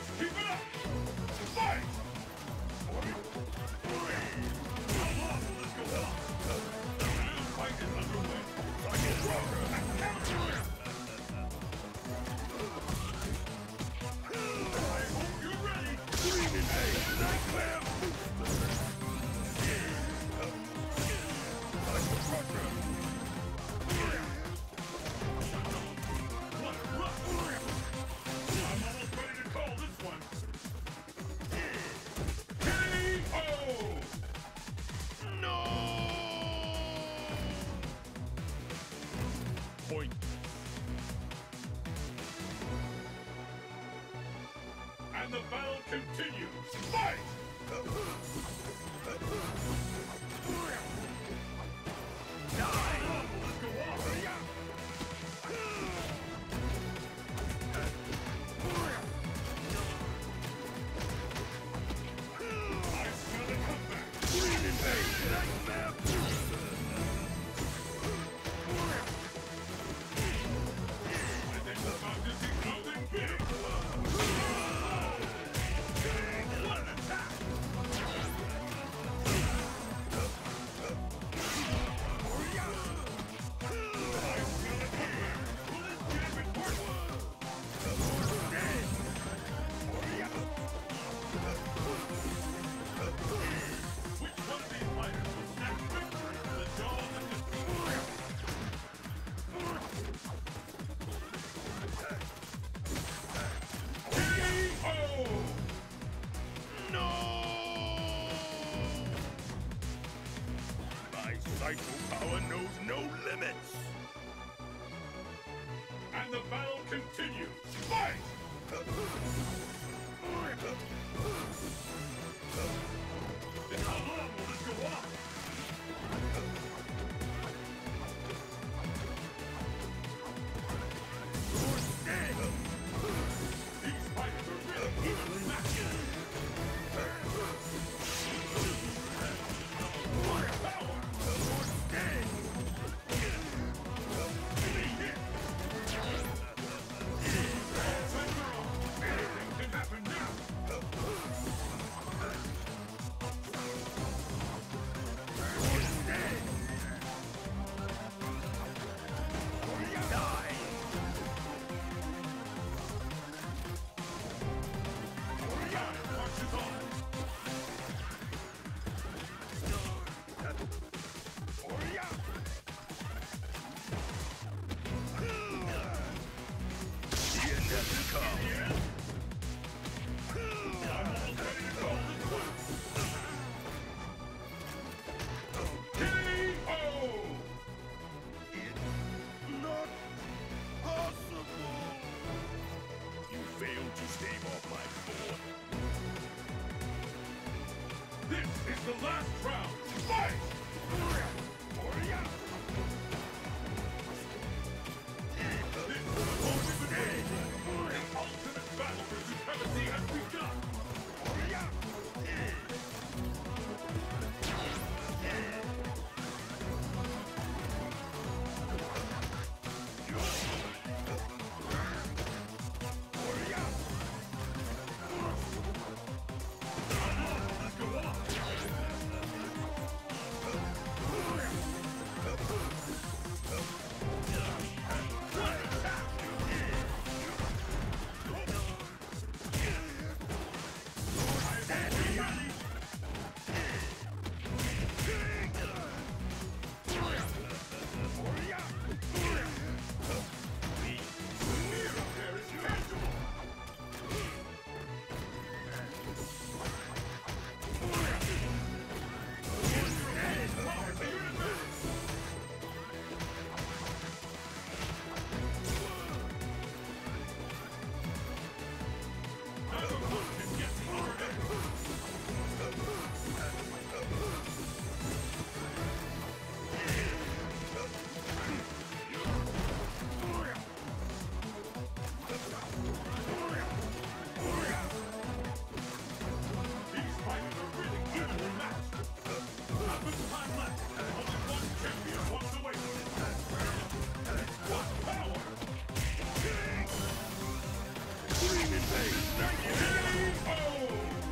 Keep it up! Fight! How long will this go on? The fight is underway. I hope you're ready! Nightmare! I'm almost ready to call this one. K.O. No! Point. And the battle continues. Fight! How long will this go on? I smell a comeback. And then you're about to see something big. What an attack! I smell a comeback. Will this get even worse? Which one of these fighters will snatch victory from the jaws of defeat? K.O. No! My psycho power knows no limits! And the battle continues. Fight! Then how long will this go on? These fighters are really evenly matched. What power! Big hit! Send her off. Anything can happen now. Time marches on. The end has come. Yeah. I'm almost ready to call this one. K.O. It's not possible! You failed to stave off my board. This is the last round. Fight! This is the moment of the game. The ultimate battle for supremacy has begun. How long will this go on? Game on!